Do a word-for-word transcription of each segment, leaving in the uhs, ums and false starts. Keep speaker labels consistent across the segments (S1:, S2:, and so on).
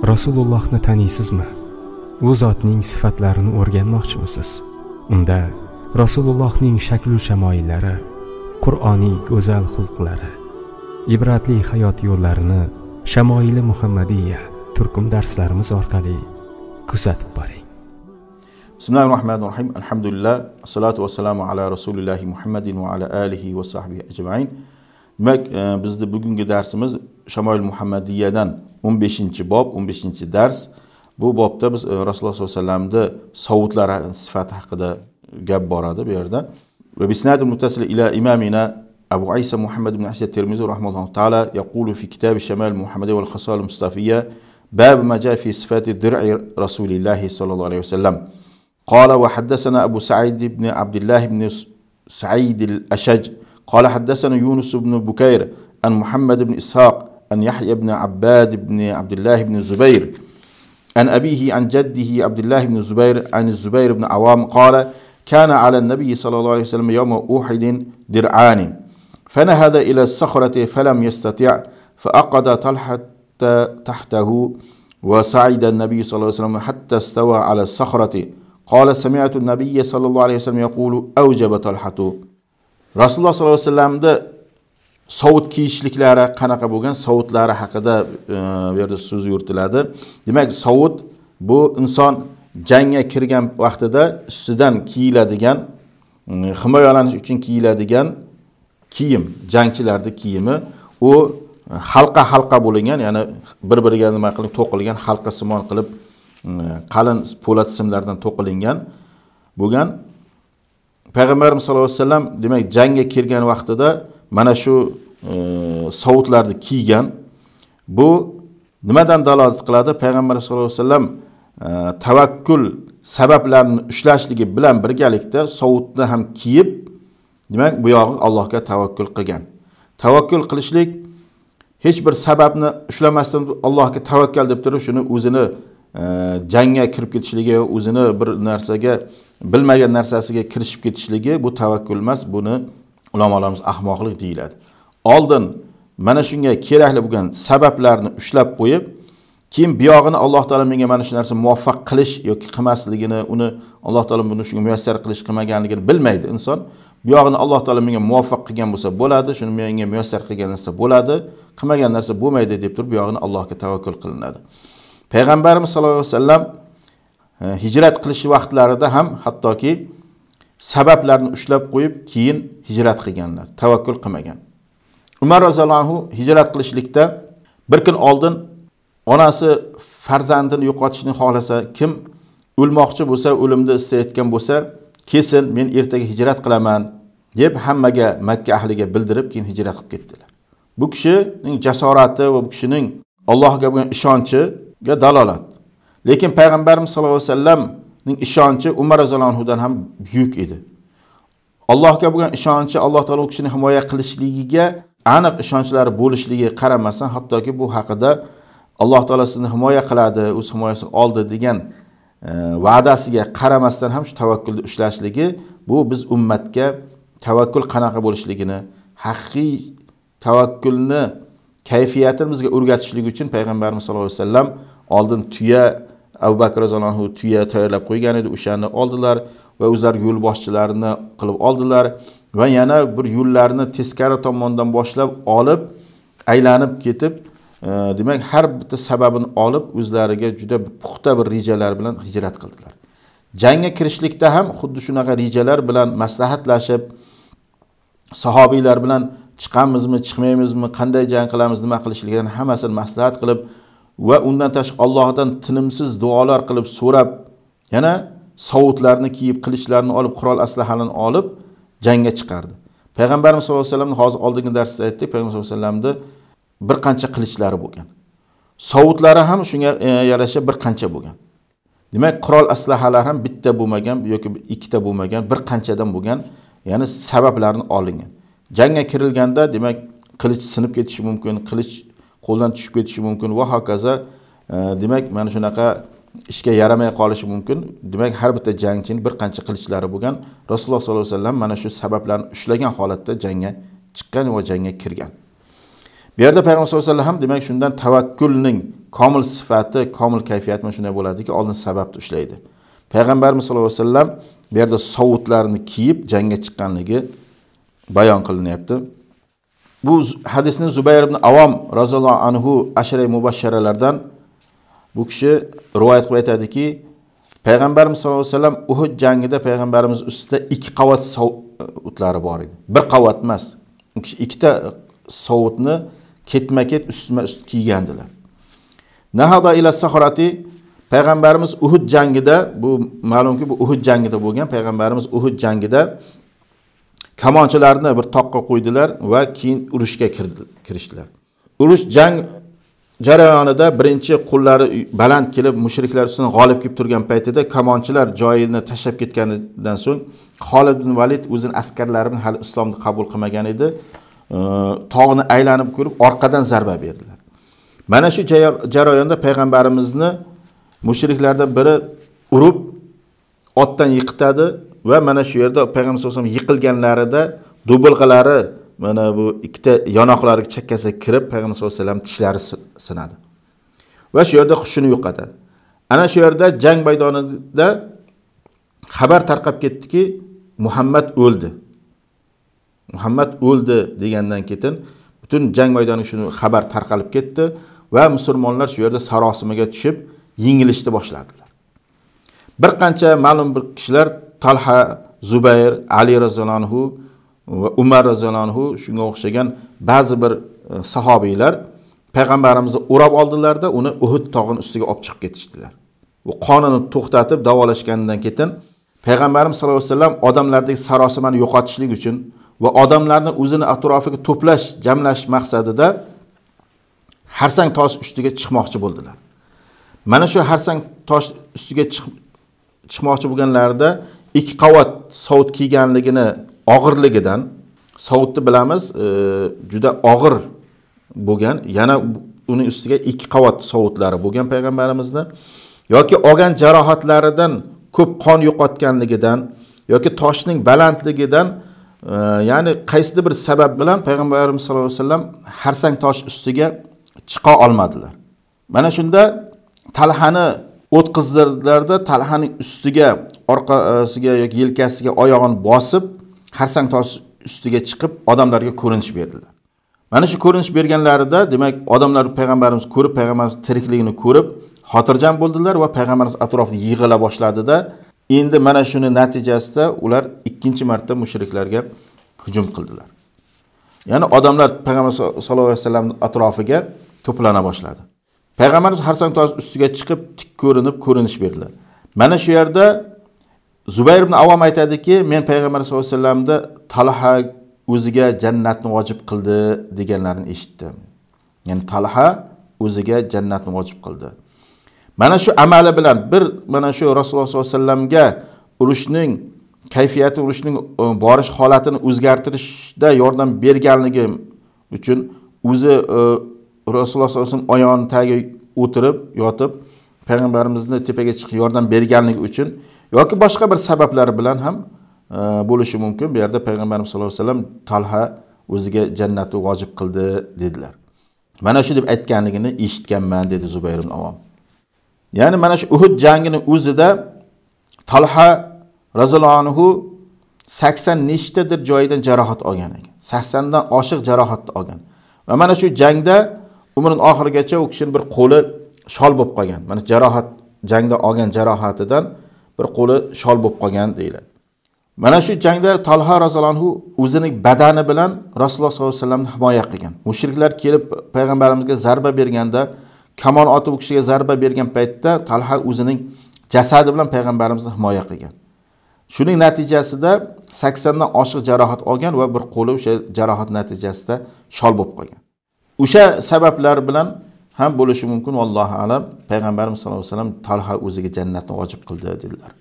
S1: Rasulullohni taniysizmi? U zotning sifatlarini o'rganmoqchimisiz? Unda Rasulullohning shakl va shamoyillari, Qur'oniy go'zal xulqlari, ibratli hayot yo'llarini Shamoili Muhammadiyya turkum darslarimiz orqali kuzatib boring.
S2: Bismillahirrahmanirrahim. Alhamdulillah. Assalatu vassalamu ala Rasulillahi Muhammadin va ala alihi va sahbihi ajma'in. Demak, bizda bugungi darsimiz Shamoil Muhammadiyyadan o'n beshinchi bob, o'n beshinchi dars. Bu bobda biz Rasululloh sollallohu alayhi vasallamda sovutlari sifati haqida gap boradi bu yerda. Va bisnad muttasil ila imamina Abu Isa Muhammad ibn Ahmad Tirmizi rahimahulloh taala yaqulu fi kitab Shamal Muhammadiyya wal Khasal Mustafiyya bab ma jaa fi sifati dir'i Rasulillah sallallahu alayhi wasallam. قال وحدثنا أبو سعيد بن عبد الله بن سعيد الأشج قال حدثنا يونس بن بكير عن محمد بن إسحاق عن يحيى بن عباد بن عبد الله بن الزبير عن أبيه عن جده عبد الله بن الزبير عن الزبير بن عوام قال كان على النبي صلى الله عليه وسلم يوم أحد درعان فنهض إلى الصخرة فلم يستطع فأقد طلحة تحته وصعد النبي صلى الله عليه وسلم حتى استوى على الصخرة قال سمعت النبي صلى الله عليه وسلم يقول أوجب طلحة Rasululloh sollallohu alayhi vasallamda sovut kiyishliklari qanaqa bo'lgan, sovutlari haqida bu yerda so'z yuritiladi. Demak, sovut bu inson jangga kirgan vaqtida ustidan kiyiladigan, himoyalanish uchun kiyiladigan kiyim, jangchilarning kiyimi. U halqa halqa bo'lingan, ya'ni bir-biriga nima qilib to'qilgan, halqa simon qilib qalin po'lat simlardan to'qilingan bo'lgan. Payg'ambarimiz sollallohu alayhi vasallam demak jangga kirgan vaqtida mana shu e, sovutlarni kiygan. Bu nimadan dalolat qiladi? Payg'ambar sollallohu alayhi vasallam e, tavakkul sabablarini ushlashligi bilan birgalikda sovutni ham kiyib, demak bu yog'i Allohga tavakkul qilgan. Tavakkul qilishlik hech bir sababni ushlamasdan Allohga tavakkal deb turib shuni o'zini e, jangga kirib ketishligi, o'zini bir narsaga bilmagan narsasiga kirishib ketishligi bu tavakkul emas, buni ulamolarimiz ahmoqlik deyiladi. Oldin mana shunga kerakli bo'lgan sabablarni ushlab qo'yib, keyin buyog'ini Alloh taolo menga mana shu narsa muvaffaq qilish yoki qilmasligini, uni Alloh taolo buni shunga muyassar qilish qilmaganligini bilmaydi inson. Buyog'ini Alloh taolo menga muvaffaq qilgan bo'lsa bo'ladi, shuni menga muyassar qilgan narsa bo'ladi, qilmagan narsa bo'lmaydi deb turib buyog'ini Allohga tavakkul qilinadi. Payg'ambarimiz sollallohu alayhi vasallam hijrat qilish vaqtlarida ham hattoki sabablarni ushlab qo'yib keyin hijrat qilganlar, tavakkul qilmagan. Umar roziyallohu anhu hijrat qilishlikda bir kun oldin onasi farzandini yo'qotishni xohlasa, kim o'lmoqchi bo'lsa, o'limni istayotgan bo'lsa, kesin men ertaga hijrat qilaman deb hammaga, Makka ahliga bildirib keyin hijrat qilib ketdilar. Bu kishining jasorati va bu kishining Allohga bo'lgan ishonchiga dalolat. Lekin Payg'ambarimiz sollallohu alayhi vasallamning ishonchi Umar roziyallohu anhudan ham buyuk edi. Allohga bo'lgan ishonchi, Alloh taolo u kishini himoya qilishligiga aniq ishonchlari bo'lishligi qaramasdan, hattoki bu haqida Alloh taolo sizni himoya qiladi, o'z himoyasiga oldi degan e, va'dasiga qaramasdan ham shu tavakkulni ushlashligi, bu biz ummatga tavakkul qanaqa bo'lishligini, haqiqiy tavakkulni kayfiyatini bizga o'rgatishlik uchun Payg'ambarimiz sollallohu alayhi vasallam oldin tuya, Abu Bakr roziyallohu anhu tuya tayyorlab qo'ygan edi, o'shani oldilar va o'zlari yo'l boshchilarini qilib oldilar va yana bir yo'llarni teskari tomondan boshlab olib, aylanib ketib, e, demak har bitta sababini olib o'zlariga juda puxta bir rejalar bilan hijrat qildilar. Jangga kirishlikda ham xuddi shunaqa rejalar bilan maslahatlashib, sahobiylar bilan chiqamizmi, chiqmaymizmi, qanday jang qilamiz, nima qilishligidan hammasini maslahat qilib va undan tashqari Allohdan tinimsiz duolar qilib so'rab, yana sovutlarni kiyib, qilichlarni olib, qurol aslahalarni olib jangga chiqardi. Payg'ambarimiz sollallohu alayhi vasallam hozir oldingi darsda aytdik, Payg'ambar sollallohu alayhi vasallamda bir qancha qilichlari bo'lgan. Sovutlari ham shunga yarasha bir qancha bo'lgan. Demak, qurol aslahalar ham bitta bo'lmagan yoki ikkita bo'lmagan, bir qanchadan bo'lgan, ya'ni sabablarni olingan. Jangga kirilganda demak qilich sinib ketishi mumkin, qilich qo'ldan tushib ketishi mumkin va hokazo. Demak, mana shunaqa ishga yaramay qolishi mumkin. Demak, har bitta jangchining bir qancha qilichlari bo'lgan. Rasululloh sollallohu alayhi vasallam mana shu sabablarni ushlagan holatda jangga chiqqan va jangga kirgan. Bu yerda Payg'ambar sollallohu alayhi vasallam ham demak shundan tavakkulning komil sifati, komil kayfiyati mana shunday bo'ladiki, oldin sababni ushlaydi. Payg'ambarimiz sollallohu alayhi vasallam bu yerda sovutlarni kiyib jangga chiqqanligi bayon qilinyapti. Bu hadisni Zubayr ibn Avom roziyallohu anhu ashara mubashsharalardan bu kishi rivoyat qilib aytadiki, Payg'ambarimiz sollallohu alayhi vasallam Uhud jangida payg'ambarimiz ustida ikki qavat sovutlari bor edi. Bir qavat emas. U kishi ikkita sovutni ketma-ket ustma-ust kiygandilar. Nahada ila sahrati, payg'ambarimiz Uhud jangida, bu ma'lumki bu Uhud jangida bo'lgan, payg'ambarimiz Uhud jangida kamonchilarni bir toqqa qo'ydilar va keyin urushga kirishdilar. Urush jang jarayonida birinchi qo'llari baland kelib mushriklar ustidan g'olib kelib turgan paytida kamonchilar joyini tashlab ketganidan so'ng Xolid ibn Valid o'zining askarlari bilan hali islomni qabul qilmagan edi, tog'ni aylanib ko'rib orqadan zarba berdilar. Mana shu jarayonda payg'ambarimizni mushriklardan biri urib otdan yiqitadi va mana shu yerda payg'ambar sollallohu alayhi vasallam yiqilganlarida do'bilg'alari mana bu ikkita yonoqlariga chakkasiga kirib payg'ambar sollallohu alayhi vasallam tishlari sinadi. Va shu yerda hushini yo'qotadi. Ana shu yerda jang maydonida xabar tarqab ketdiki, Muhammad o'ldi. Muhammad o'ldi degandan keyin butun jang maydoniga shuni xabar tarqalib ketdi va musulmonlar shu yerda sarosimaga tushib yengilishni boshladilar. Bir qancha ma'lum bir kishilar Talha, Zubayr, Ali roziyallohu anhu va Umar roziyallohu anhu shunga o'xshagan ba'zi bir sahobiylar payg'ambarimizni o'rab oldilarda uni Uhud tog'ining ustiga olib chiqib ketishdilar. Bu qonini to'xtatib davolashgandan keyin payg'ambarimiz sollallohu alayhi vasallam odamlardagi sarosimani yo'qotishlik uchun va odamlarni o'zini atrofiga to'plash, jamlash maqsadida harsang tosh ustiga chiqmoqchi bo'ldilar. Mana shu harsang tosh ustiga chiqmoqchi bo'lganlarida ikki qavat sovut kiyganligini og'irligidan, sovutni bilamiz, e, juda og'ir bo'lgan, yana uning ustiga ikki qavat sovutlari bo'lgan payg'ambarimizda yoki olgan jarohatlaridan ko'p qon yo'qotganligidan yoki toshning balandligidan, e, ya'ni qaysi bir sabab bilan payg'ambarimiz sollallohu alayhi vasallam harsang tosh ustiga chiqa olmadilar. Mana shunda Talhani o'tkazdirdilarda, Talhaning ustiga, orqasiga yoki yelkasiga oyog'ini bosib, harsang tosh ustiga chiqib odamlarga ko'rinish berdilar. Mana shu ko'rinish berganlarida, demak, odamlar payg'ambarimiz ko'rib, payg'ambarimiz tirikligini ko'rib, xotirjam bo'ldilar va payg'ambarimiz atrofida yig'ila boshladida, endi mana shuni natijasida ular ikkinchi marta mushriklarga hujum qildilar. Ya'ni odamlar payg'ambar sollallohu alayhi vasallamning atrofiga to'plana boshladi. Payg'ambarimiz harsang tosh ustiga chiqib tik ko'rinib ko'rinish berdilar. Mana shu yerda Zubayr ibn Avom aytadiki, men payg'ambar sollallohu alayhi vasallamda Talha o'ziga jannatni vojib qildi deganlarini eshitdim. Ya'ni Talha o'ziga jannatni vojib qildi. Mana shu amali bilan bir mana shu Rasululloh sollallohu alayhi vasallamga urushning kayfiyati, urushning borish holatini o'zgartirishda yordam berganligi uchun o'zi Rasululloh sollallohu alayhi vasallam oyog'ining tagiga o'tirib, yotib, payg'ambarimizni tepaga chiqib yordam berganligi uchun yoki boshqa bir sabablar bilan ham bo'lishi mumkin. Bu yerda payg'ambarimiz sollallohu alayhi vasallam Talha o'ziga jannatni vojib qildi dedilar. Mana shu deb aytganligini eshitganman dedi Zubayr ibn Avom. Ya'ni mana shu Uhud jangining o'zida Talha roziyallohu anhu sakson nechtadir joyidan jarohat olgan ekan. sakson dan oshiq jarohat olgan. Va mana shu jangda umrining oxirigacha u kishining bir qo'li shol bo'lib qolgan. Mana jarohat, jangda olgan jarohatidan bir qo'li shol bo'lib qolgan deyiladi. Mana shu jangda Talha roziyallohu anhu o'zining badani bilan Rasululloh sollallohu alayhi vasallamni himoya qilgan. Mushriklar kelib payg'ambarimizga zarba berganda, kamon otib u kishiga zarba bergan paytda Talha o'zining jasadi bilan payg'ambarimizni himoya qilgan. Shuning natijasida sakson dan oshiq jarohat olgan va bir qo'li o'sha jarohat natijasida shol bo'lib qolgan. O'sha sabablar bilan ham bo'lishi mumkin, vallohu alam. Payg'ambarimiz sollallohu alayhi vasallam Talha o'ziga jannatni vojib qildi dedilar.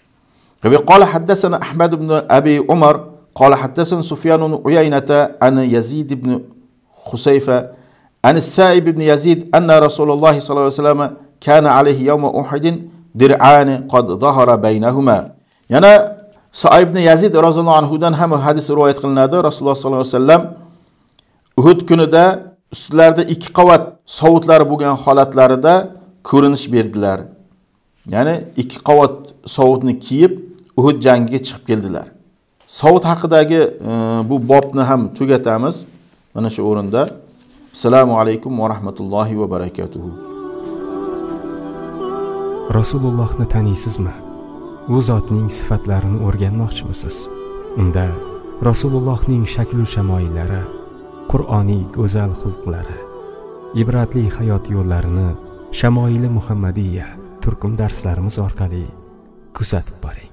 S2: Ve qala haddathana Ahmad ibn Abi Umar qala haddathana Sufyan ibn Uyaynata an Yazid ibn Khusayfa an Sa'ib ibn Yazid anna Rasulullah sallallahu alayhi vasallam kana alayhi yawm Uhud dir'an qad zahara baynahuma. Yana Sa'ib ibn Yazid roziyallohu anhudan ham hadis rivoyat qilinadi. Rasululloh sallallohu alayhi vasallam Uhud kunida ustlarida ikki qavat sovutlari bo'lgan holatlarida ko'rinish berdilar. Ya'ni ikki qavat sovutni kiyib Uhud jangiga chiqib keldilar. Sovut haqidagi e, bu bobni ham tugatamiz. Mana shu o'rinda. Assalomu alaykum va rahmatullohi va barakatuh.
S1: Rasulullohni taniysizmi? U zotning sifatlarini o'rganmoqchimisiz? Unda Rasulullohning shakl-u shamoyillari, Qur'oniy go'zal xulqlari, ibratli hayot yo'llarini Shamoili Muhammadiyya turkum darslarimiz orqali kuzatib boring.